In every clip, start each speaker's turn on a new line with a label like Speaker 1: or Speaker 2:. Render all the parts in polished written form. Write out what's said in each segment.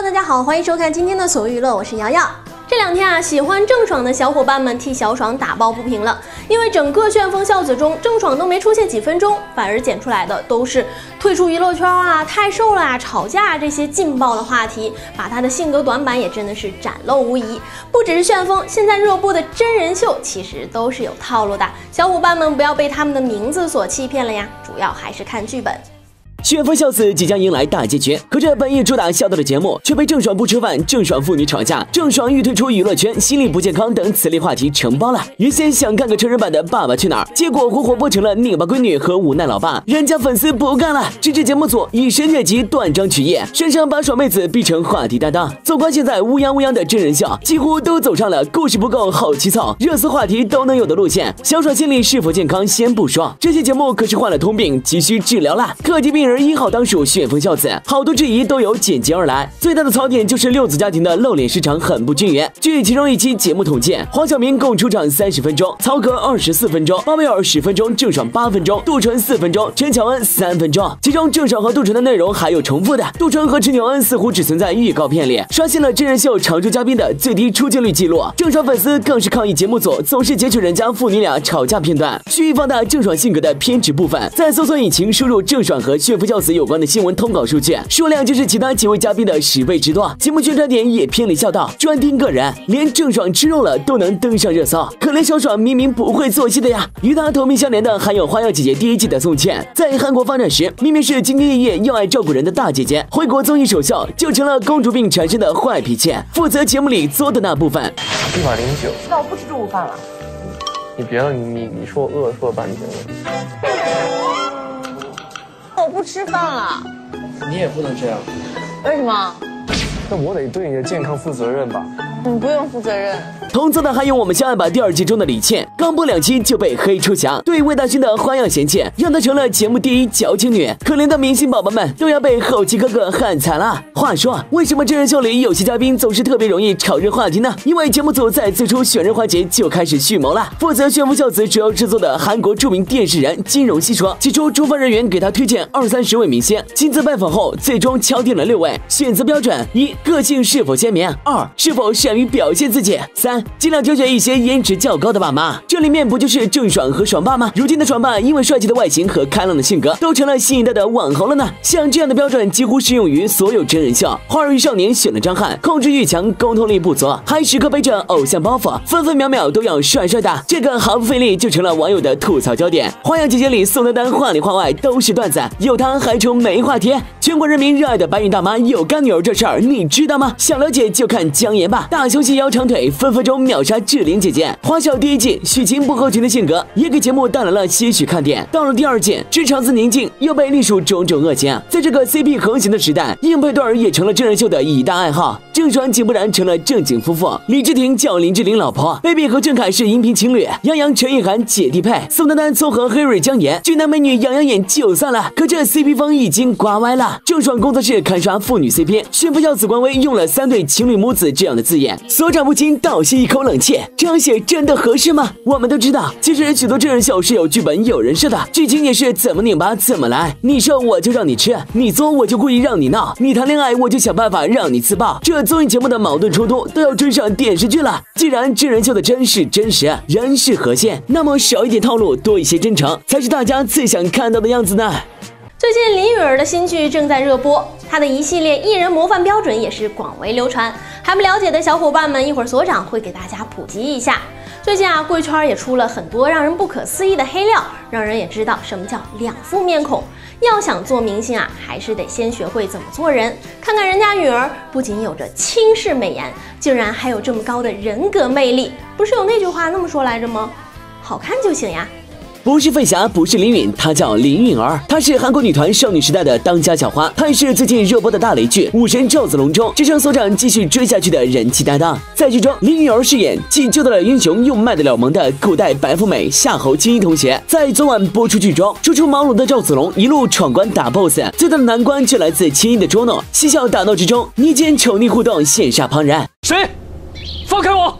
Speaker 1: 大家好，欢迎收看今天的所谓娱乐，我是瑶瑶。这两天啊，喜欢郑爽的小伙伴们替小爽打抱不平了，因为整个旋风孝子中，郑爽都没出现几分钟，反而剪出来的都是退出娱乐圈啊、太瘦了啊、吵架啊这些劲爆的话题，把她的性格短板也真的是展露无遗。不只是旋风，现在热播的真人秀其实都是有套路的，小伙伴们不要被他们的名字所欺骗了呀，主要还是看剧本。
Speaker 2: 旋风孝子即将迎来大结局，可这本意主打孝道的节目却被郑爽不吃饭、郑爽父女吵架、郑爽欲退出娱乐圈、心理不健康等此类话题承包了。原先想看个成人版的《爸爸去哪儿》，结果活活播成了拧巴闺女和无奈老爸，人家粉丝不干了，直至节目组以神剪辑断章取义，生生把爽妹子逼成话题担当。纵观现在乌泱乌泱的真人秀，几乎都走上了故事不够好起草、热搜话题都能有的路线。小爽心理是否健康先不说，这些节目可是患了通病，急需治疗了。特级病人1号当属旋风孝子，好多质疑都由剪辑而来。最大的槽点就是六子家庭的露脸时长很不均匀。据其中一期节目统计，黄晓明共出场30分钟，曹格24分钟，包贝尔10分钟，郑爽8分钟，杜淳4分钟，陈乔恩3分钟。其中郑爽和杜淳的内容还有重复的，杜淳和陈乔恩似乎只存在预告片里，刷新了真人秀常驻嘉宾的最低出镜率记录。郑爽粉丝更是抗议节目组总是截取人家父女俩吵架片段，蓄意放大郑爽性格的偏执部分。在搜索引擎输入郑爽和旋风孝子有关的新闻通稿数据，数量就是其他几位嘉宾的10倍之多。节目宣传点也偏离孝道，专盯个人，连郑爽吃肉了都能登上热搜。可怜小爽明明不会做戏的呀！与她同病相怜的还有《花样姐姐》第1季的宋茜，在韩国发展时明明是兢兢业业又爱照顾人的大姐姐，回国综艺首秀就成了公主病缠身的坏脾气，负责节目里作的那部分。
Speaker 3: 109。
Speaker 4: 那我不吃中午饭了。
Speaker 3: 你别了，你说我饿，说了半天了。
Speaker 4: 我不吃饭了。
Speaker 3: 你也不能这样。
Speaker 4: 为什么？
Speaker 3: 那我得对你的健康负责任吧。
Speaker 4: 你不用负责任。
Speaker 2: 同组的还有我们相爱吧第2季中的李倩，刚播2期就被黑出翔，对魏大勋的花样嫌弃，让她成了节目第1矫情女。可怜的明星宝宝们都要被后期哥哥喊惨了。话说，为什么真人秀里有些嘉宾总是特别容易炒热话题呢？因为节目组在最初选人环节就开始蓄谋了。负责旋风孝子主要制作的韩国著名电视人金荣熙说，起初主办人员给他推荐20-30位明星，亲自拜访后，最终敲定了6位。选择标准：1. 个性是否鲜明；2. 是否善于表现自己；3. 尽量挑选一些颜值较高的爸妈。这里面不就是郑爽和爽爸吗？如今的爽爸因为帅气的外形和开朗的性格，都成了新一代的网红了呢。像这样的标准几乎适用于所有真人秀。花儿与少年选了张翰，控制欲强，沟通力不足，还时刻背着偶像包袱，分分秒秒都要帅帅的，这个毫不费力就成了网友的吐槽焦点。花样姐姐里宋丹丹话里话外都是段子，有她还成没话题。全国人民热爱的白云大妈有干女儿这事儿你知道吗？想了解就看姜妍吧，大胸细腰长腿，分分钟秒杀志玲姐姐。花少第1季许晴不合群的性格也给节目带来了些许看点。到了第2季，职场子宁静又被隶属种种恶行。在这个 CP 横行的时代，硬配对儿也成了真人秀的一大爱好。郑爽井不然成了正经夫妇，李治廷叫林志玲老婆，贝贝和郑恺是荧屏情侣，杨洋陈意涵姐弟配，宋丹丹撮合黑瑞姜妍，俊男美女养养眼就算了，可这 CP 风已经刮歪了。郑爽工作室砍杀父女 CP， 旋风孝子官微用了3对情侣母子这样的字眼，所长不清倒吸一口冷气，这样写真的合适吗？我们都知道，其实许多真人秀是有剧本有人设的，剧情也是怎么拧巴怎么来，你瘦我就让你吃，你作我就故意让你闹，你谈恋爱我就想办法让你自爆，这综艺节目的矛盾冲突都要追上电视剧了。既然真人秀的真是真实，人是核心，那么少一点套路，多一些真诚，才是大家最想看到的样子呢。
Speaker 1: 最近林允儿的新剧正在热播，她的一系列艺人模范标准也是广为流传。还不了解的小伙伴们，一会儿所长会给大家普及一下。最近啊，贵圈也出了很多让人不可思议的黑料，让人也知道什么叫2副面孔。要想做明星啊，还是得先学会怎么做人。看看人家允儿，不仅有着倾世美颜，竟然还有这么高的人格魅力。不是有那句话那么说来着吗？好看就行呀。
Speaker 2: 不是费翔，不是林允，她叫林允儿，她是韩国女团少女时代的当家校花，她也是最近热播的大雷剧《武神赵子龙》中支撑所长继续追下去的人气担当。在剧中，林允儿饰演既救得了英雄又卖得了萌的古代白富美夏侯金一同学。在昨晚播出剧中，初出茅庐的赵子龙一路闯关打 BOSS， 最大的难关却来自轻易的捉弄，嬉笑打闹之中，捏肩丑逆互动羡煞旁人。
Speaker 5: 谁？放开我！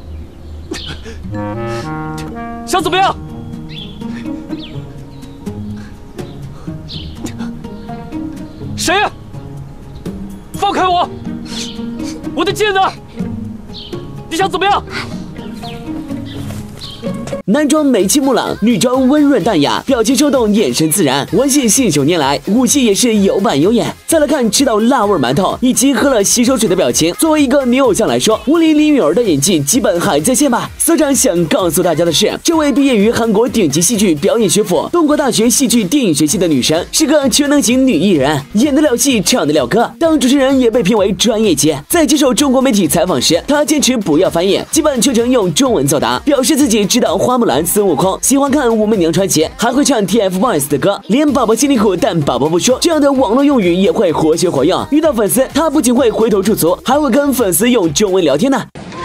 Speaker 5: 想怎么样？谁呀？放开我！ 我的剑呢？你想怎么样？
Speaker 2: 男装美气木朗，女装温润淡雅，表情生动，眼神自然，文戏信手拈来，武戏也是有板有眼。再来看吃到辣味馒头以及喝了洗手水的表情，作为一个女偶像来说，吴里李允儿的演技基本还在线吧。所长想告诉大家的是，这位毕业于韩国顶级戏剧表演学府东国大学戏剧电影学系的女神，是个全能型女艺人，演得了戏，唱得了歌，当主持人也被评为专业级。在接受中国媒体采访时，她坚持不要翻译，基本全程用中文作答，表示自己知道花木兰、孙悟空，喜欢看《武媚娘传奇》，还会唱 TFBOYS 的歌，连宝宝心里苦但宝宝不说这样的网络用语也会活学活用。遇到粉丝，他不仅会回头驻足，还会跟粉丝用中文聊天呢。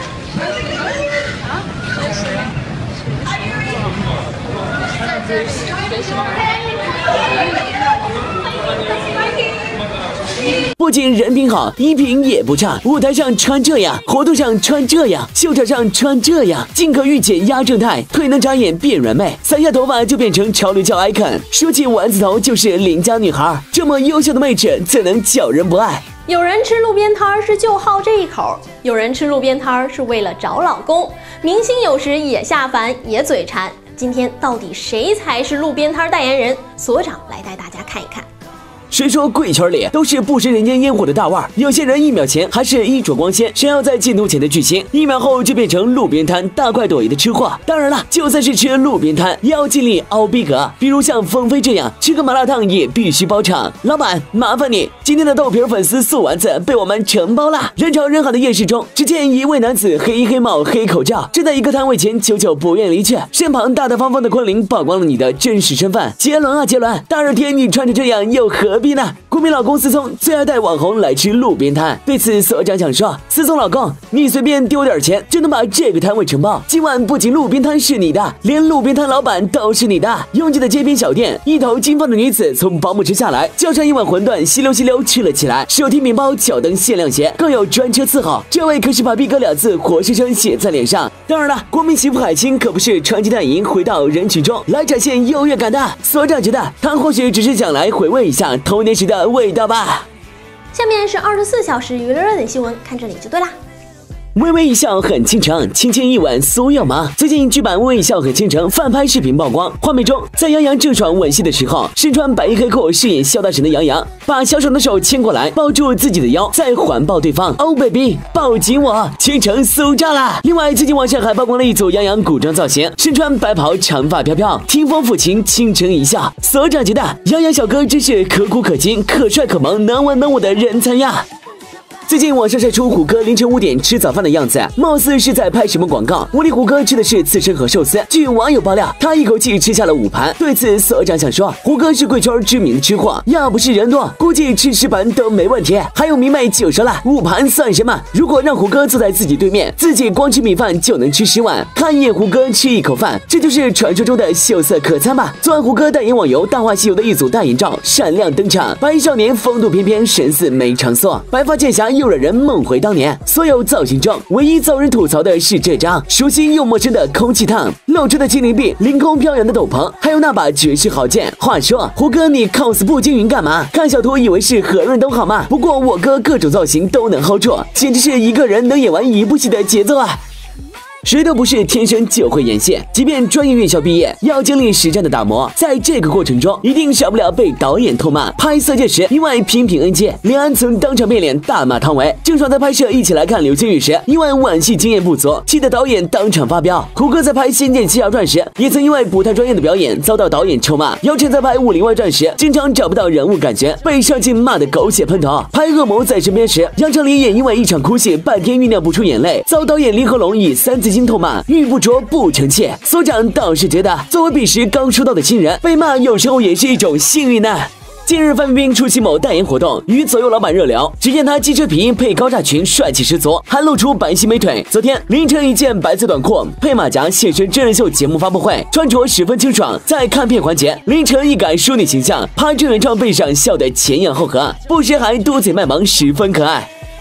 Speaker 2: 不仅人品好，衣品也不差，舞台上穿这样，活动上穿这样，秀场上穿这样，进可御姐压正太，腿能眨眼变软妹，散下头发就变成潮流叫 icon， 梳起丸子头就是邻家女孩，这么优秀的妹纸怎能叫人不爱？
Speaker 1: 有人吃路边摊是就好这一口，有人吃路边摊是为了找老公，明星有时也下凡也嘴馋。今天到底谁才是路边摊代言人？所长来带大家看一看。
Speaker 2: 谁说贵圈里都是不食人间烟火的大腕？有些人1秒前还是衣着光鲜，闪耀在镜头前的巨星，1秒后就变成路边摊大快朵颐的吃货。当然了，就算是吃路边摊，也要尽力凹逼格。比如像凤飞这样，吃个麻辣烫也必须包场。老板，麻烦你，今天的豆皮粉丝素丸子被我们承包了。人潮人海的夜市中，只见一位男子黑衣黑帽黑口罩，站在一个摊位前久久不愿离去，身旁大大方方的昆凌曝光了你的真实身份。杰伦啊杰伦，大热天你穿成这样又何必呢？国民老公思聪最爱带网红来吃路边摊，对此所长想说，思聪老公，你随便丢点钱就能把这个摊位承包，今晚不仅路边摊是你的，连路边摊老板都是你的。拥挤的街边小店，一头金发的女子从保姆车下来，叫上一碗馄饨，稀溜稀溜吃了起来，手提面包，脚蹬限量鞋，更有专车伺候，这位可是把逼格2字活生生写在脸上。当然了，国民媳妇海清可不是传奇代言回到人群中来展现优越感的，所长觉得他或许只是想来回味一下童年时的味道吧。
Speaker 1: 下面是24小时娱乐热点新闻，看这里就对啦。
Speaker 2: 微微一笑很倾城，轻轻一吻酥又麻。最近剧版《微微一笑很倾城》翻拍视频曝光，画面中在杨洋郑爽吻戏的时候，身穿白衣黑裤饰演萧大神的杨洋，把小爽的手牵过来，抱住自己的腰，再环抱对方。Oh baby， 抱紧我，倾城酥炸啦！另外，最近网上还曝光了一组杨洋古装造型，身穿白袍，长发飘飘，听风抚琴，倾城一笑。所长觉得杨洋小哥真是可苦可亲、可帅可萌、能文能武的人才呀！最近网上晒出虎哥凌晨5点吃早饭的样子，貌似是在拍什么广告。屋里虎哥吃的是刺身和寿司，据网友爆料，他一口气吃下了5盘。对此，所长想说，虎哥是贵圈知名的吃货，要不是人多，估计吃10盘都没问题。还有迷妹就说了，5盘算什么？如果让虎哥坐在自己对面，自己光吃米饭就能吃10碗。看一眼虎哥吃一口饭，这就是传说中的秀色可餐吧？昨晚虎哥代言网游《大话西游》的一组代言照闪亮登场，白衣少年风度翩翩，神似梅长苏，白发剑侠又让人梦回当年。所有造型中，唯一遭人吐槽的是这张熟悉又陌生的空气烫，露出的精灵臂，凌空飘扬的斗篷，还有那把绝世好剑。话说，胡哥你 cos 步惊云干嘛？看小图以为是何润东好吗？不过我哥各种造型都能 hold 住，简直是一个人能演完一部戏的节奏啊！谁都不是天生就会演戏，即便专业院校毕业，要经历实战的打磨，在这个过程中，一定少不了被导演痛骂。拍《色戒》时，因为频频 NG， 连安曾当场变脸大骂汤唯。郑爽在拍摄《一起来看流星雨》时，因为吻戏经验不足，气得导演当场发飙。胡歌在拍《仙剑奇侠传》时，也曾因为不太专业的表演遭到导演臭骂。姚晨在拍《武林外传》时，经常找不到人物感觉，被上镜骂得狗血喷头。拍《恶魔在身边》时，杨丞琳也因为一场哭戏，半天酝酿不出眼泪，遭导演李和龙以3字经痛骂，玉不琢不成器。所长倒是觉得，作为彼时刚出道的新人，被骂有时候也是一种幸运呢。近日，范冰冰出席某代言活动，与左右老板热聊，只见她机车皮衣配高叉裙，帅气十足，还露出白皙美腿。昨天凌晨一件白色短裤配马甲现身真人秀节目发布会，穿着十分清爽。在看片环节，凌晨一改淑女形象，趴郑元畅背上笑得前仰后合，不时还嘟嘴卖萌，十分可爱。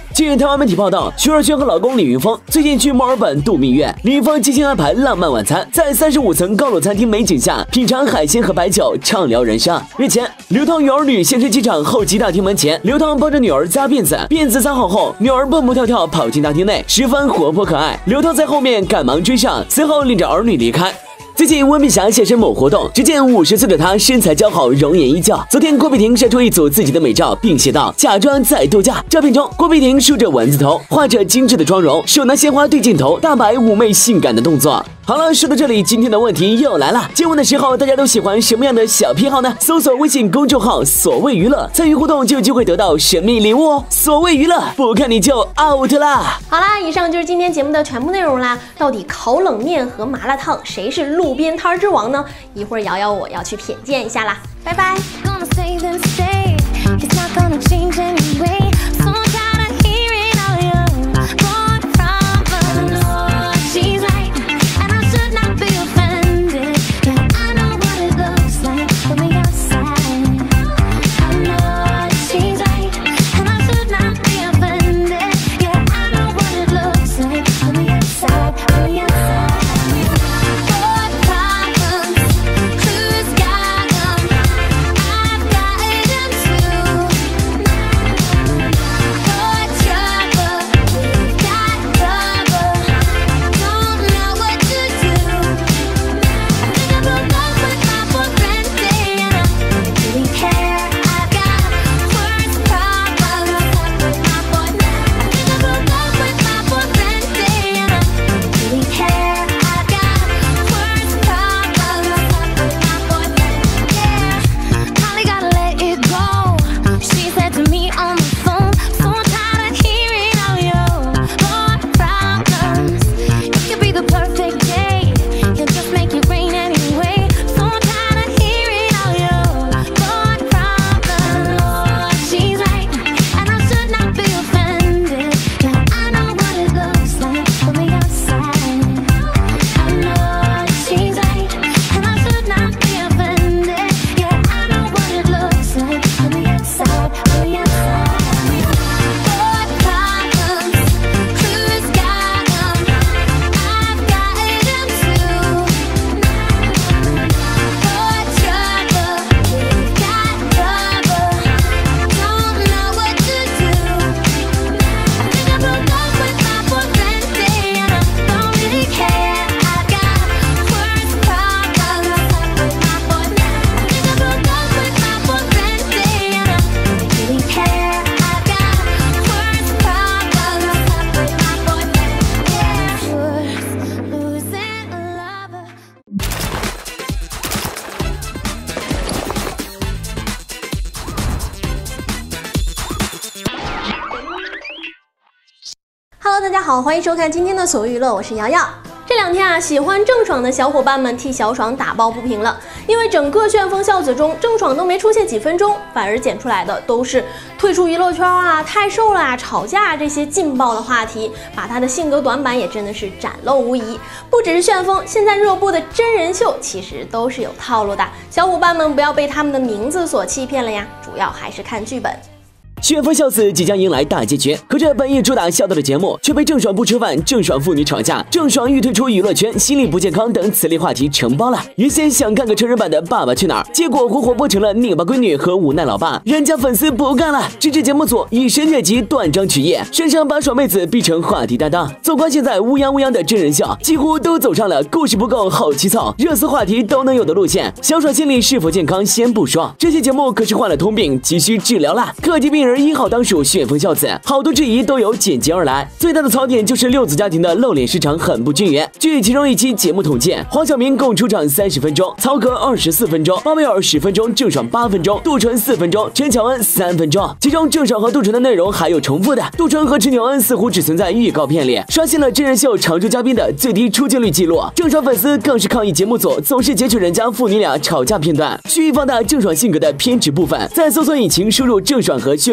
Speaker 2: 据台湾媒体报道，徐若瑄和老公李云峰最近去墨尔本度蜜月，李云峰精心安排浪漫晚餐，在35层高楼餐厅美景下品尝海鲜和白酒，畅聊人生。日前，刘涛与儿女现身机场候机大厅门前，刘涛帮着女儿扎辫子，辫子扎好后，女儿蹦蹦跳跳跑进大厅内，十分活泼可爱。刘涛在后面赶忙追上，随后领着儿女离开。最近温碧霞现身某活动，只见50岁的她身材姣好，容颜依旧。昨天郭碧婷晒出一组自己的美照，并写道：“假装在度假。”照片中，郭碧婷梳着丸子头，画着精致的妆容，手拿鲜花对镜头，大摆妩媚性感的动作。好了，说到这里，今天的问题又来了。接吻的时候，大家都喜欢什么样的小癖好呢？搜索微信公众号“所谓娱乐”，参与互动就有机会得到神秘礼物哦。所谓娱乐，不看你就 out 啦。
Speaker 1: 好啦，以上就是今天节目的全部内容啦。到底烤冷面和麻辣烫谁是路边摊之王呢？一会儿瑶瑶我要去品鉴一下啦，拜拜。Hello， 大家好，欢迎收看今天的所谓娱乐，我是瑶瑶。这两天啊，喜欢郑爽的小伙伴们替小爽打抱不平了，因为整个旋风孝子中，郑爽都没出现几分钟，反而剪出来的都是退出娱乐圈啊、太瘦了啊、吵架这些劲爆的话题，把她的性格短板也真的是展露无遗。不只是旋风，现在热播的真人秀其实都是有套路的，小伙伴们不要被他们的名字所欺骗了呀，主要还是看剧本。
Speaker 2: 旋风孝子即将迎来大结局，可这本意主打孝道的节目却被郑爽不吃饭、郑爽父女吵架、郑爽欲退出娱乐圈、心理不健康等此类话题承包了。原先想看个成人版的《爸爸去哪儿》，结果活活播成了拧巴闺女和无奈老爸，人家粉丝不干了，支持节目组以神剪辑断章取义，身上把爽妹子逼成话题担当。纵观现在乌泱乌泱的真人秀，几乎都走上了故事不够好气凑、热搜话题都能有的路线。小爽心理是否健康先不说，这些节目可是患了通病，急需治疗啦。各级病人1号当属旋风孝子，好多质疑都由剪辑而来。最大的槽点就是六子家庭的露脸时长很不均匀。据其中一期节目统计，黄晓明共出场30分钟，曹格24分钟，包贝尔10分钟，郑爽8分钟，杜淳4分钟，陈乔恩3分钟。其中郑爽和杜淳的内容还有重复的，杜淳和陈乔恩似乎只存在预告片里，刷新了真人秀常驻嘉宾的最低出镜率记录。郑爽粉丝更是抗议节目组总是截取人家父女俩吵架片段，蓄意放大郑爽性格的偏执部分。在搜索引擎输入郑爽和旋风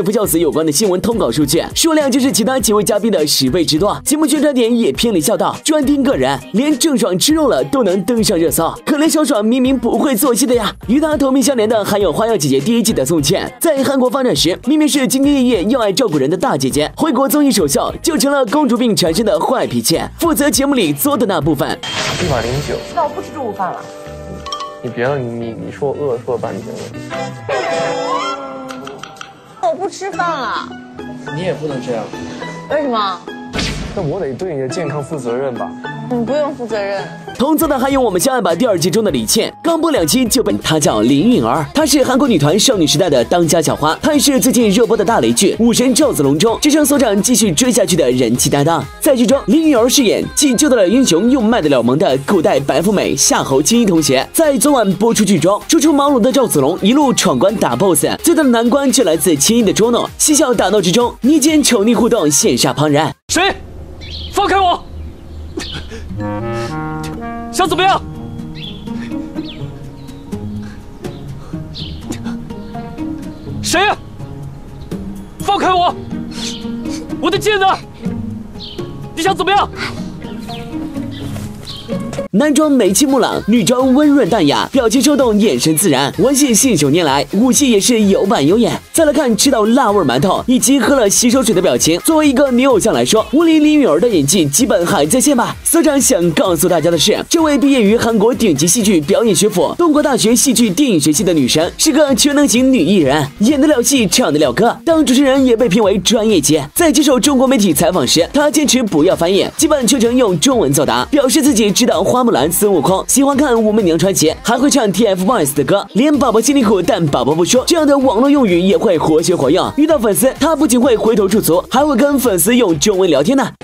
Speaker 2: 夫教子有关的新闻通稿数据数量就是其他几位嘉宾的10倍之多。节目宣传点也偏离孝道，专盯个人，连郑爽吃肉了都能登上热搜。可怜小爽明明不会做戏的呀！与他同名相连的还有《花样姐姐》第1季的宋茜，在韩国发展时明明是兢兢业业又爱照顾人的大姐姐，回国综艺首秀就成了公主病产生的坏脾气，负责节目里作的那部分。
Speaker 3: 109。
Speaker 4: 那我不吃中午饭了。
Speaker 3: 你别了，你说我饿，说了半天了。
Speaker 4: 我不吃饭了。
Speaker 6: 你也不能这样。
Speaker 4: 为什么？
Speaker 3: 那我得对你的健康负责任吧？
Speaker 4: 你不用负责任。
Speaker 2: 同组的还有我们相爱吧第2季中的李倩，刚播2期就被她叫林允儿，她是韩国女团少女时代的当家校花，她也是最近热播的大雷剧《武神赵子龙》中支撑所长继续追下去的人气担当。在剧中，林允儿饰演既救到了英雄又卖得了萌的古代白富美夏侯青衣同学。在昨晚播出剧中，初出茅庐的赵子龙一路闯关打 BOSS， 最大的难关却来自青衣的捉弄，嬉笑打闹之中，捏肩丑逆互动羡煞旁人。
Speaker 5: 谁？放开我！想怎么样？谁呀？放开我！我的剑呢？你想怎么样？
Speaker 2: 男装美气木朗，女装温润淡雅，表情生动，眼神自然，文戏信手拈来，武戏也是有板有眼。再来看吃到辣味馒头以及喝了洗手水的表情，作为一个女偶像来说，吴林允儿的演技基本还在线吧。所长想告诉大家的是，这位毕业于韩国顶级戏剧表演学府东国大学戏剧电影学系的女神，是个全能型女艺人，演得了戏，唱得了歌，当主持人也被评为专业级。在接受中国媒体采访时，她坚持不要翻译，基本全程用中文作答，表示自己知道花木兰、孙悟空，喜欢看《武媚娘传奇》，还会唱 TFBOYS 的歌，连宝宝心里苦但宝宝不说这样的网络用语也会活学活用。遇到粉丝，他不仅会回头驻足，还会跟粉丝用中文聊天呢。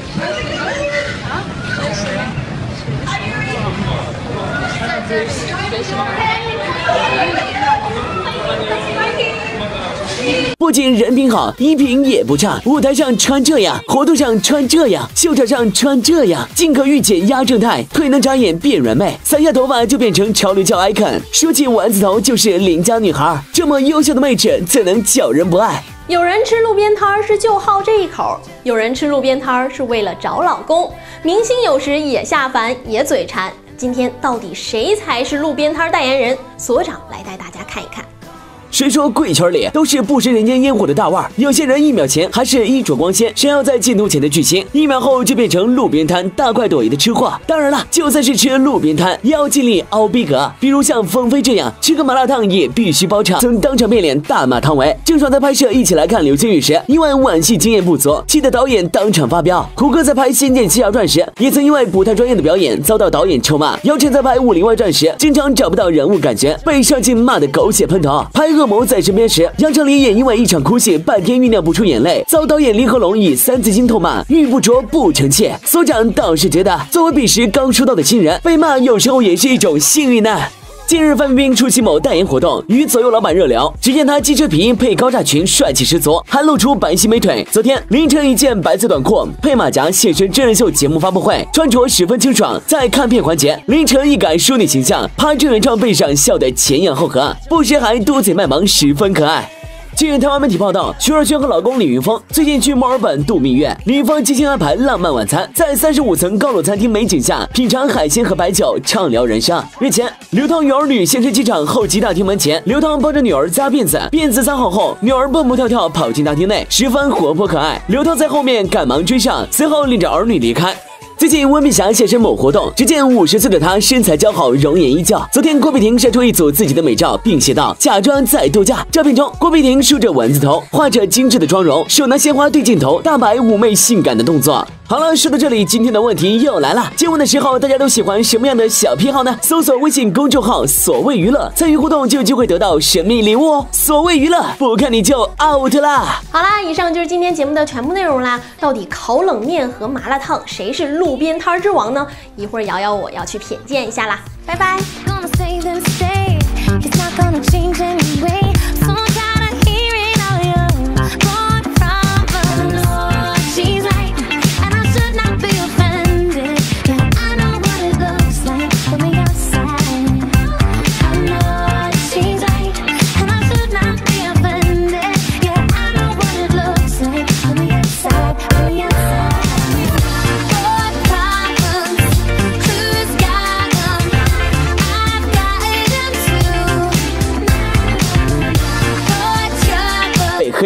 Speaker 2: 不仅人品好，衣品也不差。舞台上穿这样，活动上穿这样，秀场上穿这样，进可御姐压正太，腿能眨眼变软妹，散下头发就变成潮流叫 icon。说起丸子头就是邻家女孩，这么优秀的妹纸怎能叫人不爱？
Speaker 1: 有人吃路边摊是就好这一口，有人吃路边摊是为了找老公。明星有时也下凡，也嘴馋。今天到底谁才是路边摊代言人？所长来带大家看一看。
Speaker 2: 谁说贵圈里都是不食人间烟火的大腕儿？有些人1秒前还是衣着光鲜，闪耀在镜头前的巨星，1秒后就变成路边摊大快朵颐的吃货。当然了，就算是吃路边摊，也要尽力凹逼格。比如像凤飞这样，吃个麻辣烫也必须包场，曾当场变脸大骂汤唯。郑爽在拍摄《一起来看流星雨》时，因为吻戏经验不足，气得导演当场发飙。胡歌在拍《仙剑奇侠传》时，也曾因为不太专业的表演遭到导演臭骂。姚晨在拍《武林外传》时，经常找不到人物感觉，被上镜骂得狗血喷头。拍恶魔在身边时，杨丞琳也因为一场哭戏半天酝酿不出眼泪，遭导演林和龙以3字经痛骂，玉不琢不成器。所长倒是觉得，作为彼时刚出道的新人，被骂有时候也是一种幸运呢。近日，范冰冰出席某代言活动，与左右老板热聊，只见她机车皮配高叉裙，帅气十足，还露出白皙美腿。昨天凌晨一件白色短裤配马甲现身真人秀节目发布会，穿着十分清爽。在看片环节，凌晨一改淑女形象，趴郑元畅背上笑得前仰后合，不时还嘟嘴卖萌，十分可爱。近日，台湾媒体报道，徐若瑄和老公李云峰最近去墨尔本度蜜月，李云峰精心安排浪漫晚餐，在35层高楼餐厅美景下品尝海鲜和白酒，畅聊人生。日前，刘涛与儿女现身机场候机大厅门前，刘涛帮着女儿扎辫子，辫子扎好后，女儿蹦蹦跳跳跑进大厅内，十分活泼可爱。刘涛在后面赶忙追上，随后领着儿女离开。最近温碧霞现身某活动，只见50岁的她身材姣好，容颜依旧。昨天郭碧婷晒出一组自己的美照，并写道：“假装在度假。”照片中，郭碧婷梳着丸子头，画着精致的妆容，手拿鲜花对镜头，大摆妩媚性感的动作。好了，说到这里，今天的问题又来了。接吻的时候，大家都喜欢什么样的小癖好呢？搜索微信公众号“所谓娱乐”，参与互动就有机会得到神秘礼物哦。所谓娱乐，不看你就 out 啦。
Speaker 1: 好啦，以上就是今天节目的全部内容啦。到底烤冷面和麻辣烫谁是路边摊之王呢？一会儿瑶瑶我要去品鉴一下啦。拜拜。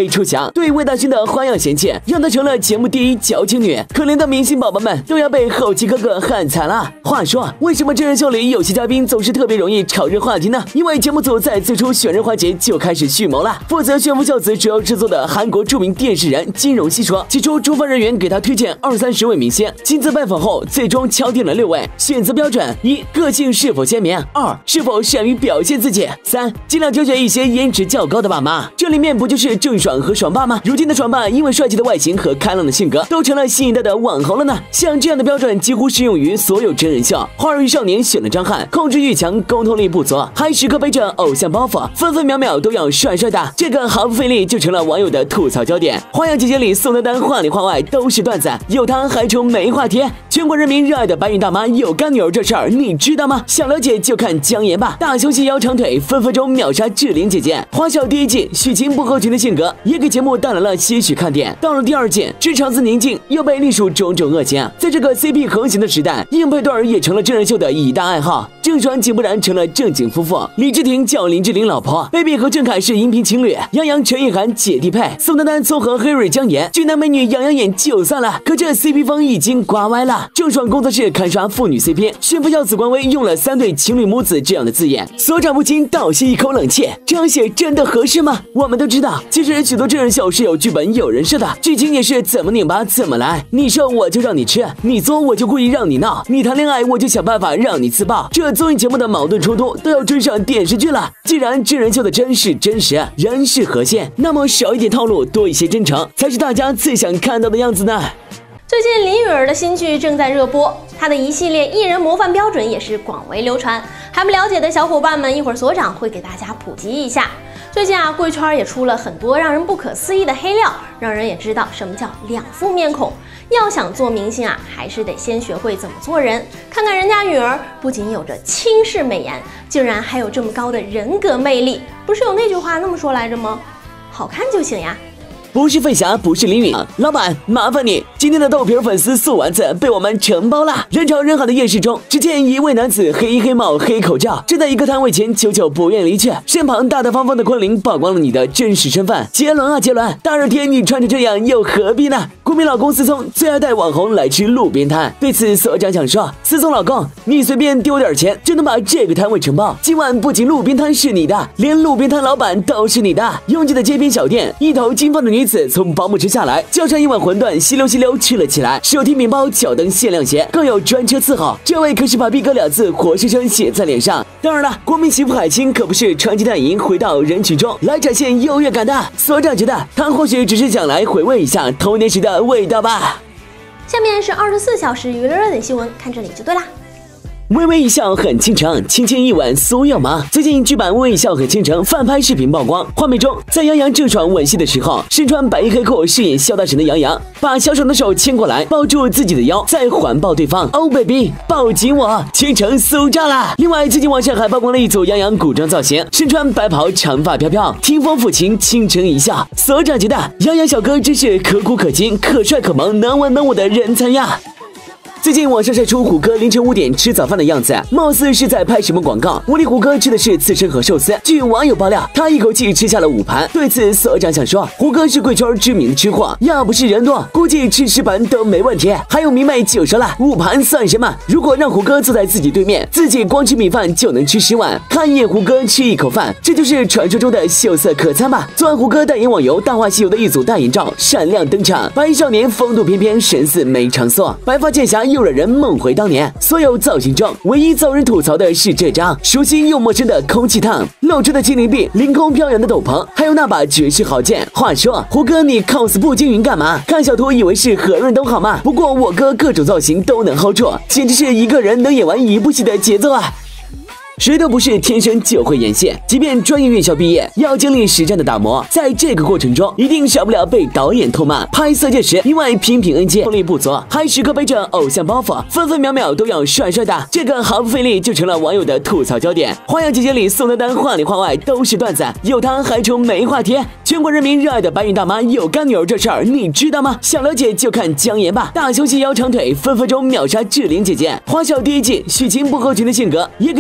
Speaker 2: 黑出翔，对魏大勋的花样嫌弃，让她成了节目第一矫情女。可怜的明星宝宝们都要被后期哥哥喊惨了。话说，为什么真人秀里有些嘉宾总是特别容易炒热话题呢？因为节目组在最初选人环节就开始蓄谋了。负责炫富孝子主要制作的韩国著名电视人金荣熙说，起初主办人员给他推荐20-30位明星，亲自拜访后，最终敲定了6位。选择标准：一、个性是否鲜明；2、是否善于表现自己；3、尽量挑选一些颜值较高的爸妈。这里面不就是郑爽和爽爸吗？如今的爽爸因为帅气的外形和开朗的性格，都成了新一代的网红了呢。像这样的标准几乎适用于所有真人秀。花儿与少年选了张翰，控制欲强，沟通力不足，还时刻背着偶像包袱，分分秒秒都要帅帅的，这个毫不费力就成了网友的吐槽焦点。花样姐姐里宋丹丹话里话外都是段子，有她还成没话题。全国人民热爱的白云大妈有干女儿这事儿你知道吗？想了解就看姜妍吧，大胸细腰长腿，分分钟秒杀志玲姐姐。花笑第1季，许晴不合群的性格也给节目带来了些许看点。到了第2季，职场子宁静又被历数种种恶行。在这个 CP 横行的时代，硬配对儿也成了真人秀的一大爱好。郑爽井柏然成了正经夫妇，李治廷叫林志玲老婆，Baby 和郑恺是荧屏情侣，杨洋陈意涵姐弟配，宋丹丹撮合黑蕊姜妍，俊男美女杨洋演就算了，可这 CP 风已经刮歪了。郑爽工作室砍杀妇女 CP， 炫富孝子官微用了3对情侣母子这样的字眼，所长不清倒吸一口冷气，这样写真的合适吗？我们都知道，其实许多真人秀是有剧本有人设的，剧情也是怎么拧巴怎么来，你瘦我就让你吃，你作我就故意让你闹，你谈恋爱我就想办法让你自爆，这综艺节目的矛盾冲突都要追上电视剧了。既然真人秀的真是真实，人是核心，那么少一点套路，多一些真诚，才是大家最想看到的样子呢。
Speaker 1: 最近林允儿的新剧正在热播，她的一系列艺人模范标准也是广为流传。还不了解的小伙伴们，一会儿所长会给大家普及一下。最近贵圈也出了很多让人不可思议的黑料，让人也知道什么叫两副面孔。要想做明星还是得先学会怎么做人。看看人家允儿，不仅有着倾世美颜，竟然还有这么高的人格魅力。不是有那句话那么说来着吗？好看就行呀。
Speaker 2: 不是费翔，不是林允，老板麻烦你，今天的豆皮粉丝素丸子被我们承包了。人潮人海的夜市中，只见一位男子黑衣黑帽黑口罩，站在一个摊位前久久不愿离去，身旁大大方方的昆凌曝光了你的真实身份。杰伦啊杰伦，大热天你穿成这样又何必呢？国民老公思聪最爱带网红来吃路边摊，对此所长想说，思聪老公，你随便丢点钱就能把这个摊位承包，今晚不仅路边摊是你的，连路边摊老板都是你的。拥挤的街边小店，一头金发的女子从保姆车下来，叫上一碗馄饨，稀溜稀溜吃了起来，手提面包，脚蹬限量鞋，更有专车伺候。这位可是把逼哥2字活生生写在脸上。当然了，国民媳妇海清可不是穿金戴银回到人群中来展现优越感的。所长觉得他或许只是想来回味一下童年时的味道吧。
Speaker 1: 下面是24小时娱乐热点新闻，看这里就对啦。
Speaker 2: 微微一笑很倾城，轻轻一吻酥要麻。最近剧版《微微一笑很倾城》翻拍视频曝光，画面中在杨洋郑爽吻戏的时候，身穿白衣黑裤饰演萧大神的杨洋，把小爽的手牵过来，抱住自己的腰，再环抱对方。Oh baby， 抱紧我，倾城酥炸啦！另外，最近网上还曝光了一组杨洋古装造型，身穿白袍，长发飘飘，听风抚琴，倾城一笑。所长觉得杨洋小哥真是可苦可亲、可帅可萌、能文能武的人才呀。最近网上晒出虎哥凌晨5点吃早饭的样子，貌似是在拍什么广告。我里虎哥吃的是刺身和寿司，据网友爆料，他一口气吃下了5盘。对此，所长想说，虎哥是贵圈知名的吃货，要不是人多，估计吃10盘都没问题。还有迷妹就说了，5盘算什么？如果让虎哥坐在自己对面，自己光吃米饭就能吃10碗。看一眼虎哥吃一口饭，这就是传说中的秀色可餐吧。昨晚虎哥代言网游《大话西游》的一组代言照闪亮登场，白衣少年风度翩翩，神似梅长苏，白发剑侠又让人梦回当年。所有造型中，唯一遭人吐槽的是这张熟悉又陌生的空气烫，露出的精灵臂，凌空飘扬的斗篷，还有那把绝世好剑。话说，胡哥你 cos 步惊云干嘛？看小图以为是何润东好吗？不过我哥各种造型都能 hold 住，简直是一个人能演完一部戏的节奏啊！谁都不是天生就会演戏，即便专业院校毕业，要经历实战的打磨，在这个过程中，一定少不了被导演痛骂。拍色戒时，因为频频 NG， 功力不足，还时刻背着偶像包袱，分分秒秒都要帅帅的，这个毫不费力就成了网友的吐槽焦点。花样姐姐里宋丹丹话里话外都是段子，有她还成没话题。全国人民热爱的白云大妈有干女儿这事儿你知道吗？想了解就看姜妍吧，大胸细腰长腿，分分钟秒杀志玲姐姐。花笑第1季，许晴不合群的性格也给节目带来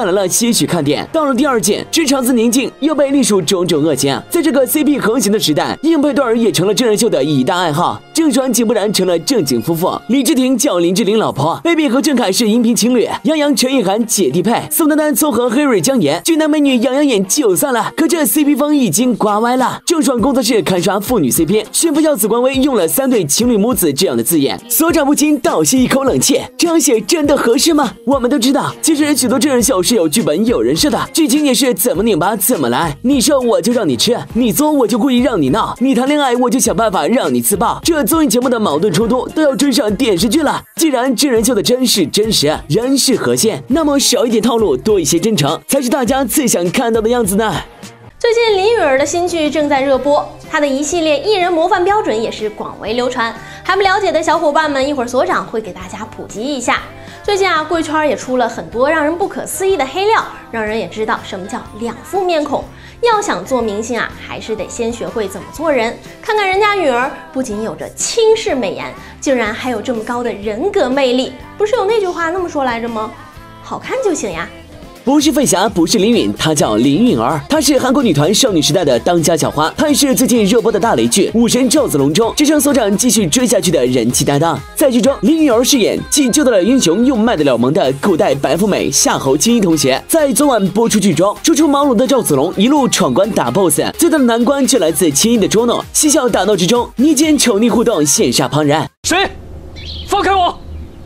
Speaker 2: 来了些许看点。到了第二季，职场子宁静又被隶属种种恶行。在这个 CP 横行的时代，硬配对儿也成了真人秀的一大爱好。郑爽井不然成了正经夫妇，李治廷叫林志玲老婆，贝贝和郑恺是荧屏情侣，杨洋陈意涵姐弟配，宋丹丹撮合黑蕊姜妍，俊男美女杨洋演就算了，可这 CP 风已经刮歪了。郑爽工作室砍杀父女 CP， 宣布要子官微用了3对情侣母子这样的字眼，所长不禁倒吸一口冷气，这样写真的合适吗？我们都知道，其实许多真人秀是有剧本有人设的，剧情也是怎么拧巴怎么来，你瘦我就让你吃，你作我就故意让你闹，你谈恋爱我就想办法让你自爆，这综艺节目的矛盾冲突都要追上电视剧了。既然真人秀的真是真实，人是核心，那么少一点套路，多一些真诚，才是大家最想看到的样子呢。
Speaker 1: 最近林允儿的新剧正在热播，她的一系列艺人模范标准也是广为流传。还不了解的小伙伴们，一会儿所长会给大家普及一下。最近贵圈也出了很多让人不可思议的黑料，让人也知道什么叫两副面孔。要想做明星还是得先学会怎么做人。看看人家允儿，不仅有着倾世美颜，竟然还有这么高的人格魅力。不是有那句话那么说来着吗？好看就行呀。
Speaker 2: 不是费霞，不是林允，她叫林允儿，她是韩国女团少女时代的当家小花，她也是最近热播的大雷剧《武神赵子龙》中支撑所长继续追下去的人气搭档。在剧中，林允儿饰演既救得了英雄又卖得了萌的古代白富美夏侯青衣同学。在昨晚播出剧中，初出茅庐的赵子龙一路闯关打 BOSS， 最大的难关却来自青衣的捉弄，嬉笑打闹之中，捏肩丑腻互动羡煞旁人。
Speaker 5: 谁？放开我！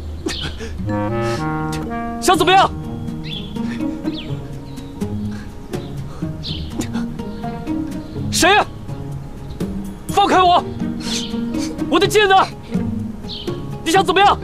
Speaker 5: 想怎么样？谁呀？放开我！我的剑呢？你想怎么样？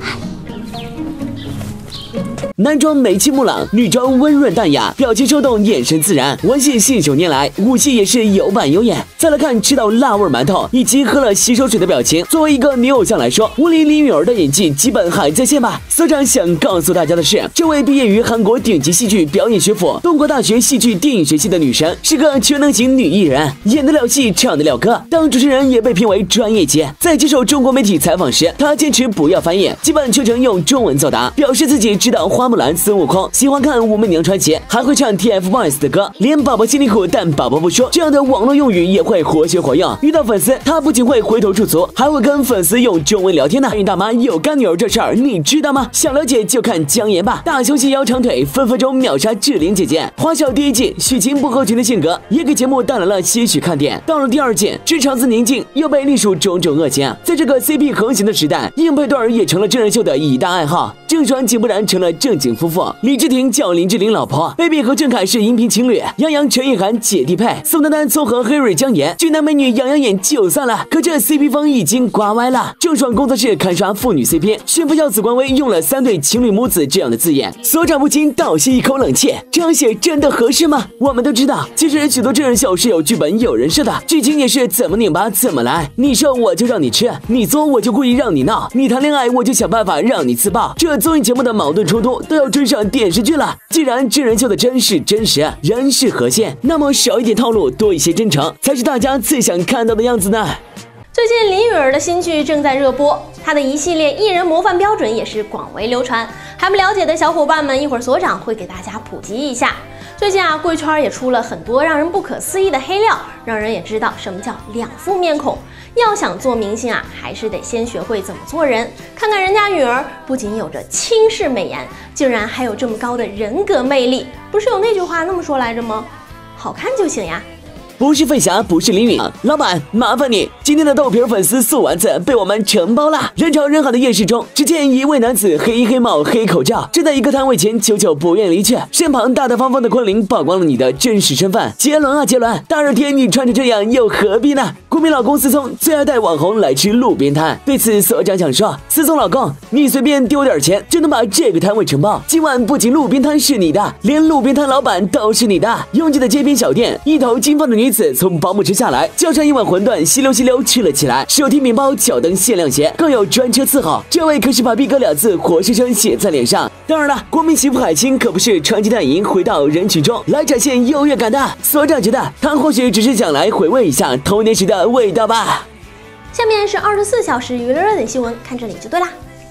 Speaker 2: 男装美气木朗，女装温润淡雅，表情生动，眼神自然，文戏信手拈来，武戏也是有板有眼。再来看吃到辣味馒头以及喝了洗手水的表情，作为一个女偶像来说，无离林允儿的演技基本还在线吧。所长想告诉大家的是，这位毕业于韩国顶级戏剧表演学府东国大学戏剧电影学系的女神，是个全能型女艺人，演得了戏，唱得了歌，当主持人也被评为专业级。在接受中国媒体采访时，她坚持不要翻译，基本全程用中文作答，表示自己知道花木兰、孙悟空，喜欢看《武媚娘传奇》，还会唱 TFBOYS 的歌，连宝宝心里苦但宝宝不说这样的网络用语也会活学活用。遇到粉丝，她不仅会回头驻足，还会跟粉丝用中文聊天呢。大妈有干女儿这事儿你知道吗？想了解就看姜妍吧，大胸细腰长腿，分分钟秒杀志玲姐姐。花少第一季许晴不合群的性格也给节目带来了些许看点。到了第二季，职场子宁静又被隶属种种恶行。在这个 CP 横行的时代，硬配对儿也成了真人秀的一大爱好。郑爽井不然成了正经夫妇，李治廷叫林志玲老婆，贝贝和郑恺是荧屏情侣，杨洋陈意涵姐弟配，宋丹丹撮合黑蕊姜妍，俊男美女杨洋演就算了，可这 CP 风已经刮歪了。郑爽工作室砍杀父女 CP， 宣布要子官微用了3对情侣母子这样的字眼，所长不禁倒吸一口冷气，这样写真的合适吗？我们都知道，其实许多真人秀是有剧本有人设的，剧情也是怎么拧巴怎么来，你瘦我就让你吃，你作我就故意让你闹，你谈恋爱我就想办法让你自爆，这综艺节目的矛盾冲突都要追上电视剧了。既然真人秀的真是真实，人是核心，那么少一点套路，多一些真诚，才是大家最想看到的样子呢。
Speaker 1: 最近林允儿的新剧正在热播，她的一系列艺人模范标准也是广为流传。还不了解的小伙伴们，一会儿所长会给大家普及一下。最近贵圈也出了很多让人不可思议的黑料，让人也知道什么叫两副面孔。要想做明星还是得先学会怎么做人。看看人家允儿，不仅有着倾世美颜，竟然还有这么高的人格魅力。不是有那句话那么说来着吗？好看就行呀。
Speaker 2: 不是费霞，不是林允，老板，麻烦你，今天的豆皮粉丝素丸子被我们承包了。人潮人海的夜市中，只见一位男子黑衣黑帽黑口罩，站在一个摊位前，久久不愿离去。身旁大大方方的昆凌曝光了你的真实身份。杰伦啊杰伦，大热天你穿成这样又何必呢？国民老公思聪最爱带网红来吃路边摊，对此所长想说，思聪老公，你随便丢点钱就能把这个摊位承包，今晚不仅路边摊是你的，连路边摊老板都是你的。拥挤的街边小店，一头金发的女子从保姆车下来，叫上一碗馄饨，吸溜吸溜吃了起来，手提面包，脚蹬限量鞋，更有专车伺候。这位可是把逼哥2字活生生写在脸上。当然了，国民媳妇海清可不是穿金戴银回到人群中来展现优越感的。所长觉得他或许只是想来回味一下童年时的味道吧。
Speaker 1: 下面是24小时娱乐热点新闻，看这里就对啦。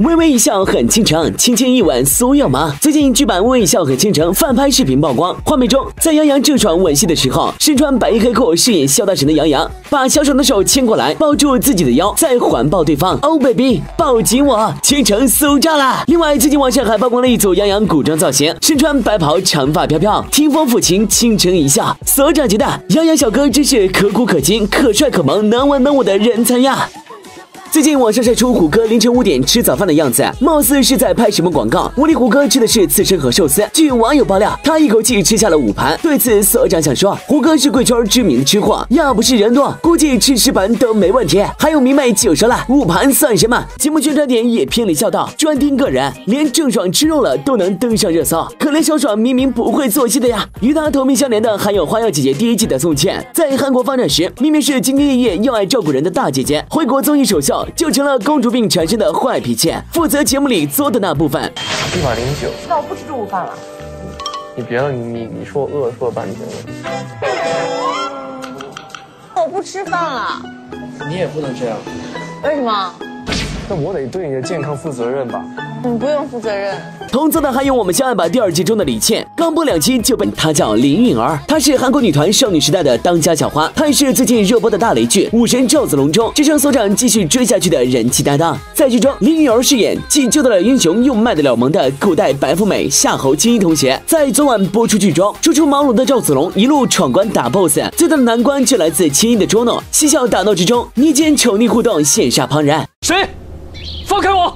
Speaker 2: 微微一笑很倾城，轻轻一吻苏有吗？最近剧版《微微一笑很倾城》翻拍视频曝光，画面中在杨洋郑爽吻戏的时候，身穿白衣黑裤饰演萧大神的杨洋，把小爽的手牵过来，抱住自己的腰，再环抱对方。Oh baby， 抱紧我，倾城酥炸啦！另外，最近网上还曝光了一组杨洋古装造型，身穿白袍，长发飘飘，听风抚琴，倾城一笑。所长觉得杨洋小哥真是可苦可亲、可帅可萌、能文能武的人才呀！最近网上晒出虎哥凌晨5点吃早饭的样子，貌似是在拍什么广告。屋里虎哥吃的是刺身和寿司，据网友爆料，他一口气吃下了5盘。对此，所长想说，虎哥是贵圈知名的吃货，要不是人多，估计吃10盘都没问题。还有迷妹就说了，5盘算什么？节目宣传点也偏离笑道，专盯个人，连郑爽吃肉了都能登上热搜，可怜小爽明明不会做戏的呀。与他同命相连的还有《花样姐姐》第1季的宋茜，在韩国发展时，明明是兢兢业业又爱照顾人的大姐姐，回国综艺首秀就成了公主病产生的坏脾气，负责节目里作的那部分。
Speaker 3: 109。
Speaker 4: 那我不吃中午饭了。
Speaker 3: 你别了，你说我饿说了半天了。
Speaker 4: 我不吃饭了。
Speaker 5: 你也不能这样。
Speaker 4: 为什么？
Speaker 3: 那我得对你的健康负责任吧？
Speaker 4: 你不用负责任。
Speaker 2: 同座的还有我们相爱吧第2季中的李倩，刚播2期就被她叫林允儿，她是韩国女团少女时代的当家校花，她也是最近热播的大雷剧《武神赵子龙》中支撑所长继续追下去的人气担当。在剧中，林允儿饰演既救得了英雄又卖得了萌的古代白富美夏侯金一同学。在昨晚播出剧中，初出茅庐的赵子龙一路闯关打 BOSS， 最大的难关却来自青衣的捉弄，嬉笑打闹之中，捏肩丑逆互动羡煞旁人。
Speaker 5: 谁？放开我！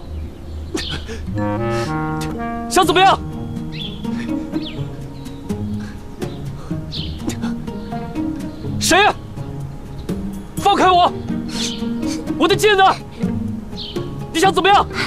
Speaker 5: 想怎么样？谁呀？放开我！我的剑呢？你想怎么样？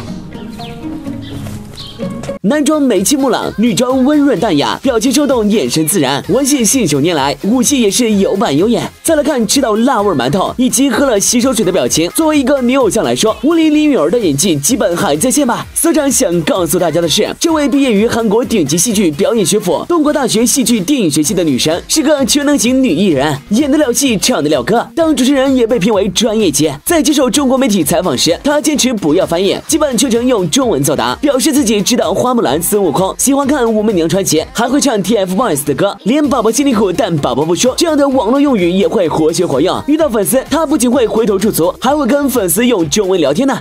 Speaker 2: 男装眉清目朗，女装温润淡雅，表情生动，眼神自然，文戏信手拈来，武戏也是有板有眼。再来看吃到辣味馒头以及喝了洗手水的表情，作为一个女偶像来说，吴林林允儿的演技基本还在线吧。所长想告诉大家的是，这位毕业于韩国顶级戏剧表演学府东国大学戏剧电影学系的女神，是个全能型女艺人，演得了戏，唱得了歌，当主持人也被评为专业级。在接受中国媒体采访时，她坚持不要翻译，基本全程用中文作答，表示自己知道花木兰、孙悟空，喜欢看《武媚娘传奇》，还会唱 TFBOYS 的歌，连宝宝心里苦但宝宝不说这样的网络用语也会活学活用。遇到粉丝，他不仅会回头驻足，还会跟粉丝用中文聊天呢。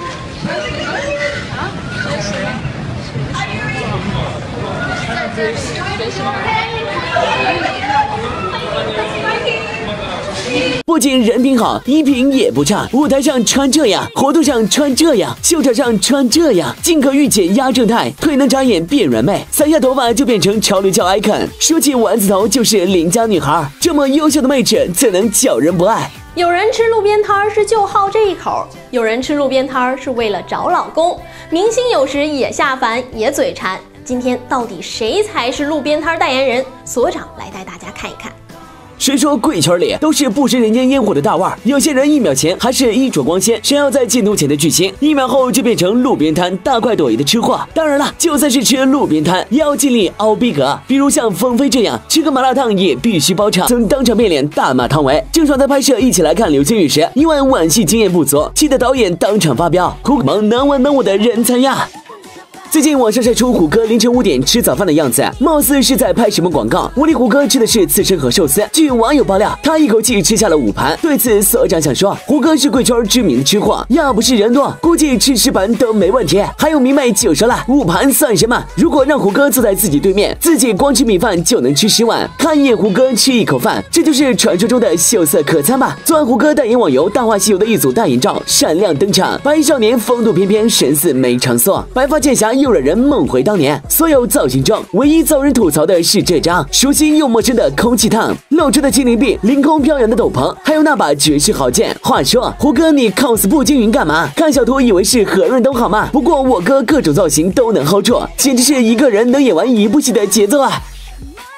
Speaker 2: 不仅人品好，衣品也不差，舞台上穿这样，活动上穿这样，秀场上穿这样，进可御姐压正太，腿能眨眼变软妹，散下头发就变成潮流叫 icon。说起丸子头就是邻家女孩，这么优秀的妹纸怎能叫人不爱？
Speaker 1: 有人吃路边摊是就好这一口，有人吃路边摊是为了找老公。明星有时也下凡，也嘴馋。今天到底谁才是路边摊代言人？所长来带大家看一看。
Speaker 2: 谁说贵圈里都是不食人间烟火的大腕儿？有些人1秒前还是衣着光鲜，闪耀在镜头前的巨星，1秒后就变成路边摊大快朵颐的吃货。当然了，就算是吃路边摊，也要尽力凹逼格。比如像凤飞这样，吃个麻辣烫也必须包场，曾当场变脸大骂汤唯。郑爽在拍摄《一起来看流星雨》时，因为吻戏经验不足，气得导演当场发飙：虎萌能文能武的人才呀！最近网上晒出虎哥凌晨5点吃早饭的样子，貌似是在拍什么广告。屋里虎哥吃的是刺身和寿司，据网友爆料，他一口气吃下了5盘。对此，所长想说，虎哥是贵圈知名的吃货，要不是人多，估计吃10盘都没问题。还有迷妹就说了，5盘算什么？如果让虎哥坐在自己对面，自己光吃米饭就能吃10碗，看一眼虎哥吃一口饭，这就是传说中的秀色可餐吧。昨晚虎哥代言网游《大话西游》的一组代言照闪亮登场，白衣少年风度翩翩，神似梅长苏，白发剑侠诱惹人梦回当年。所有造型中，唯一遭人吐槽的是这张熟悉又陌生的空气烫，露出的精灵臂，凌空飘扬的斗篷，还有那把绝世好剑。话说，胡哥你 cos 步惊云干嘛？看小图以为是何润东好吗？不过我哥各种造型都能 hold 住，简直是一个人能演完1部戏的节奏啊！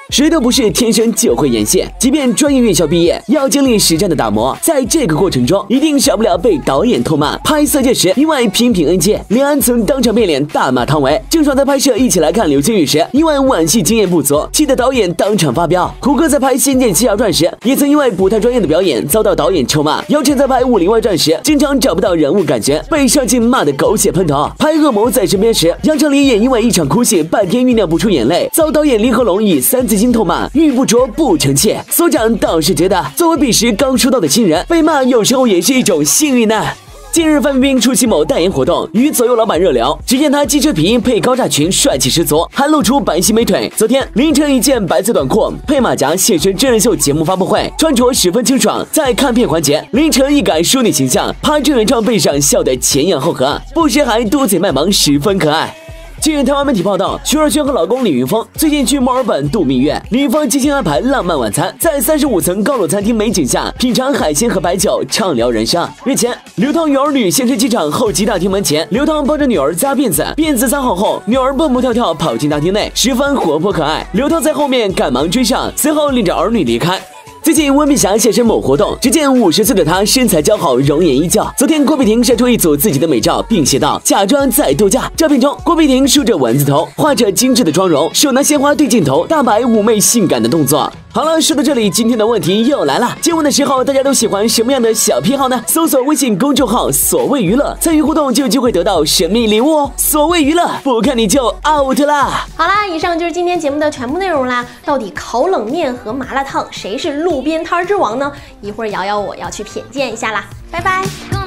Speaker 2: 谁都不是天生就会演戏，即便专业院校毕业，要经历实战的打磨，在这个过程中，一定少不了被导演痛骂。拍《色戒》时，因为频频恩接，林安曾当场变脸大骂汤唯。郑爽在拍摄《一起来看流星雨》时，因为吻戏经验不足，气得导演当场发飙。胡歌在拍《仙剑奇侠传》时，也曾因为不太专业的表演遭到导演臭骂。姚晨在拍《武林外传》时，经常找不到人物感觉，被上镜骂得狗血喷头。拍《恶魔在身边》时，杨丞琳也因为一场哭戏，半天酝酿不出眼泪，遭导演林和龙以3字经痛骂，玉不琢不成器。所长倒是觉得，作为彼时刚出道的新人，被骂有时候也是一种幸运呢。近日，范冰冰出席某代言活动，与左右老板热聊。只见她机车皮配高衩裙，帅气十足，还露出白皙美腿。昨天凌晨一件白色短裤配马甲现身真人秀节目发布会，穿着十分清爽。在看片环节，凌晨一改淑女形象，趴真人照背上笑得前仰后合，不时还嘟嘴卖萌，十分可爱。据台湾媒体报道，徐若瑄和老公李云峰最近去墨尔本度蜜月，李云峰精心安排浪漫晚餐，在35层高楼餐厅美景下品尝海鲜和白酒，畅聊人生。日前，刘涛与儿女现身机场候机大厅门前，刘涛帮着女儿扎辫子，辫子扎好后，女儿蹦蹦跳跳跑进大厅内，十分活泼可爱。刘涛在后面赶忙追上，随后领着儿女离开。最近温碧霞现身某活动，只见50岁的她身材姣好，容颜依旧。昨天郭碧婷晒出一组自己的美照，并写道：“假装在度假。”照片中，郭碧婷梳着丸子头，画着精致的妆容，手拿鲜花对镜头，大摆妩媚性感的动作。好了，说到这里，今天的问题又来了。接吻的时候，大家都喜欢什么样的小癖好呢？搜索微信公众号“所谓娱乐”，参与互动就有机会得到神秘礼物哦。所谓娱乐，不看你就 out 啦。
Speaker 1: 好啦，以上就是今天节目的全部内容啦。到底烤冷面和麻辣烫谁是路边摊之王呢？一会儿瑶瑶我要去品鉴一下啦，拜拜。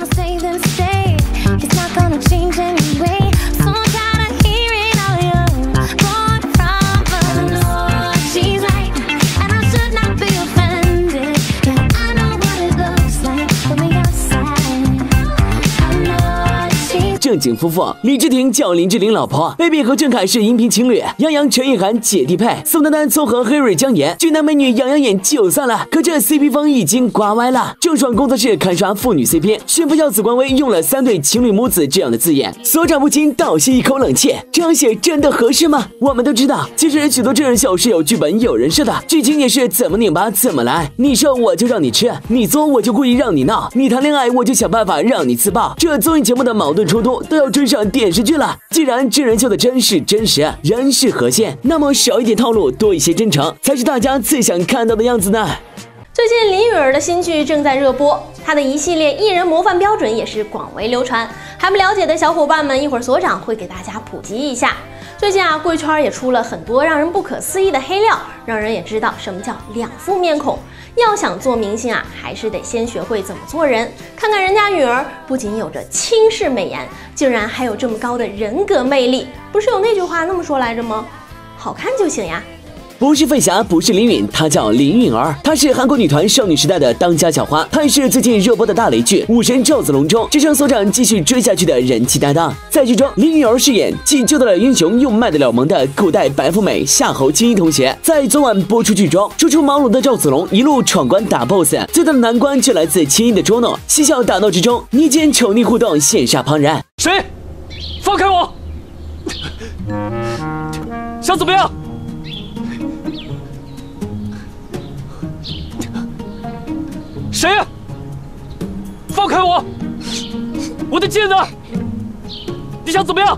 Speaker 2: 正经夫妇，李治廷叫林志玲老婆，贝贝和郑恺是荧屏情侣，杨洋陈意涵姐弟配，宋丹丹撮合黑瑞姜妍，俊男美女杨洋演就算了，可这 CP 风已经刮歪了。郑爽工作室砍杀父女 CP， 宣布要子官微用了3对情侣母子这样的字眼，所长不禁倒吸一口冷气，这样写真的合适吗？我们都知道，其实许多真人秀是有剧本有人设的，剧情也是怎么拧巴怎么来，你瘦我就让你吃，你作我就故意让你闹，你谈恋爱我就想办法让你自爆，这综艺节目的矛盾冲突都要追上电视剧了。既然真人秀的真是真实，人是核心，那么少一点套路，多一些真诚，才是大家最想看到的样子呢。
Speaker 1: 最近林允儿的新剧正在热播，她的一系列艺人模范标准也是广为流传。还不了解的小伙伴们，一会儿所长会给大家普及一下。最近啊，贵圈也出了很多让人不可思议的黑料，让人也知道什么叫两副面孔。要想做明星啊，还是得先学会怎么做人。看看人家允儿，不仅有着倾世美颜，竟然还有这么高的人格魅力。不是有那句话那么说来着吗？好看就行呀。
Speaker 2: 不是费翔，不是林允，她叫林允儿，她是韩国女团少女时代的当家小花，她也是最近热播的大雷剧《武神赵子龙》中支撑所长继续追下去的人气搭档。在剧中，林允儿饰演既救得了英雄又卖得了萌的古代白富美夏侯金一同学。在昨晚播出剧中，初出茅庐的赵子龙一路闯关打 BOSS， 最大的难关却来自轻易的捉弄，嬉笑打闹之中，捏肩丑逆互动，羡煞旁人。
Speaker 5: 谁？放开我！想怎么样？谁呀？放开我！我的剑呢？你想怎么样？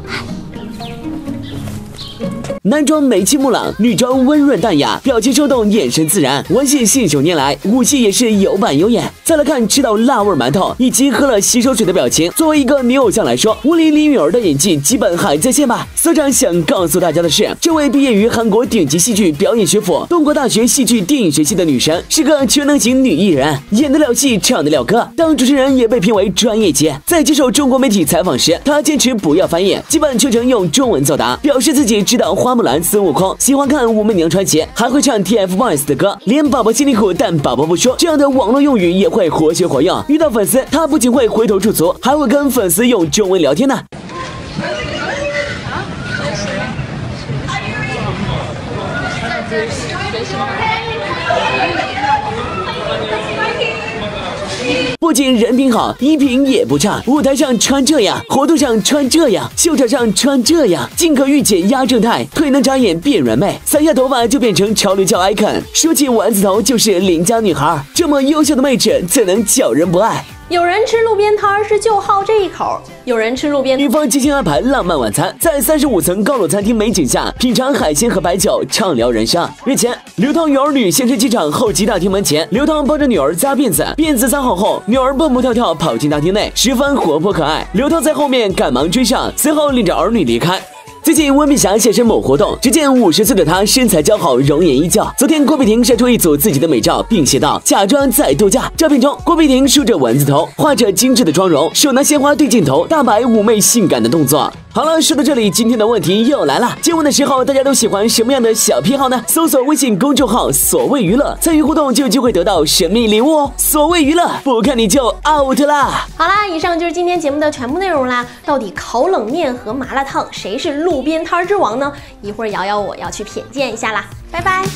Speaker 2: 男装美气木朗，女装温润淡雅，表情生动，眼神自然，文戏信手拈来，武戏也是有板有眼。再来看吃到辣味馒头以及喝了洗手水的表情，作为一个女偶像来说，无离林允儿的演技基本还在线吧。所长想告诉大家的是，这位毕业于韩国顶级戏剧表演学府东国大学戏剧电影学系的女神，是个全能型女艺人，演得了戏，唱得了歌，当主持人也被评为专业级。在接受中国媒体采访时，她坚持不要翻译，基本全程用中文作答，表示自己知道花木兰、孙悟空，喜欢看《武媚娘传奇》，还会唱 TFBOYS 的歌，连宝宝心里苦但宝宝不说这样的网络用语也会活学活用。遇到粉丝，她不仅会回头驻足，还会跟粉丝用中文聊天呢。 不仅人品好，衣品也不差。舞台上穿这样，活动上穿这样，秀场上穿这样，进可御姐压正太，腿能眨眼变软妹，散下头发就变成潮流叫 icon。说起丸子头就是邻家女孩，这么优秀的妹纸怎能叫人不爱？
Speaker 1: 有人吃路边摊是就好这一口，有人吃路边
Speaker 2: 女方精心安排浪漫晚餐，在35层高楼餐厅美景下品尝海鲜和白酒，畅聊人生。日前，刘涛与儿女现身机场候机大厅门前，刘涛帮着女儿扎辫子，辫子扎好后，女儿蹦蹦跳跳跑进大厅内，十分活泼可爱。刘涛在后面赶忙追上，随后领着儿女离开。最近温碧霞现身某活动，只见50岁的她身材姣好，容颜依旧。昨天郭碧婷晒出一组自己的美照，并写道：“假装在度假。”照片中，郭碧婷梳着丸子头，画着精致的妆容，手拿鲜花对镜头，大摆妩媚性感的动作。好了，说到这里，今天的问题又来了。接吻的时候，大家都喜欢什么样的小癖好呢？搜索微信公众号“所谓娱乐”，参与互动就有机会得到神秘礼物哦。所谓娱乐，不看你就 out 啦。
Speaker 1: 好啦，以上就是今天节目的全部内容啦。到底烤冷面和麻辣烫谁是路边摊之王呢？一会儿瑶瑶我要去品鉴一下啦，拜拜。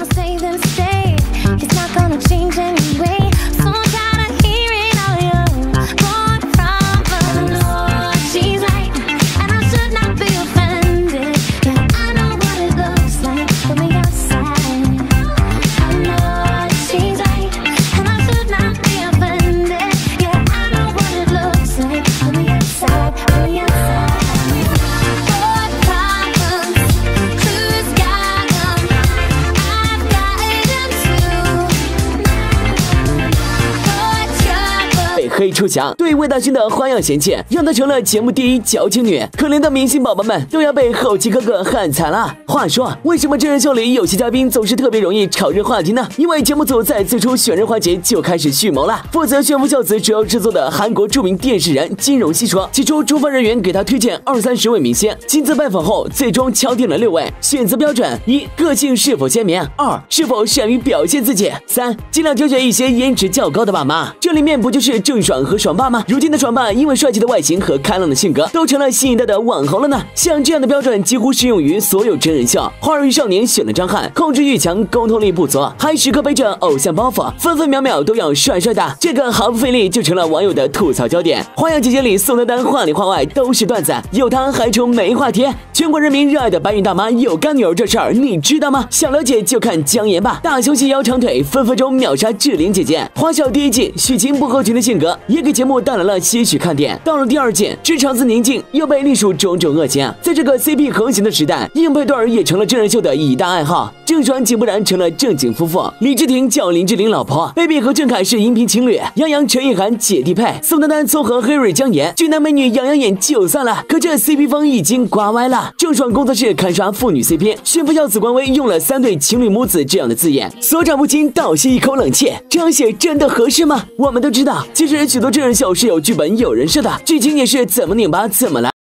Speaker 2: 黑出墙，对魏大勋的花样嫌弃，让她成了节目第1矫情女。可怜的明星宝宝们都要被后期哥哥喊惨了。话说，为什么真人秀里有些嘉宾总是特别容易炒热话题呢？因为节目组在最初选人环节就开始蓄谋了。负责炫富孝子主要制作的韩国著名电视人金荣熙说，起初主办人员给他推荐20-30位明星，亲自拜访后，最终敲定了6位。选择标准：1. 个性是否鲜明；2. 是否善于表现自己；3. 尽量挑选一些颜值较高的爸妈。这里面不就是郑爽和爽爸吗？如今的爽爸因为帅气的外形和开朗的性格，都成了新一代的网红了呢。像这样的标准几乎适用于所有真人秀。花儿与少年选了张翰，控制欲强，沟通力不足，还时刻背着偶像包袱，分分秒秒都要帅帅的，这个毫不费力就成了网友的吐槽焦点。花样姐姐里宋丹丹话里话外都是段子，有她还成没话题。全国人民热爱的白云大妈有干女儿这事儿你知道吗？想了解就看姜妍吧，大胸细腰长腿，分分钟秒杀志玲姐姐。花少第1季许晴不合群的性格也给节目带来了些许看点。到了第2季，职场子宁静又被隶属种种恶行。在这个 CP 横行的时代，硬配对儿也成了真人秀的一大爱好。郑爽井柏然成了正经夫妇，李治廷叫林志玲老婆，Baby 和郑恺是荧屏情侣，杨洋陈意涵姐弟配，宋丹丹撮合黑蕊姜妍，俊男美女杨洋演就算了，可这 CP 风已经刮歪了。郑爽工作室砍杀妇女 CP， 炫富孝子官微用了3对情侣母子这样的字眼，所长不清，倒吸一口冷气，这样写真的合适吗？我们都知道，其实许多真人秀是有剧本有人设的，剧情也是怎么拧巴怎么来。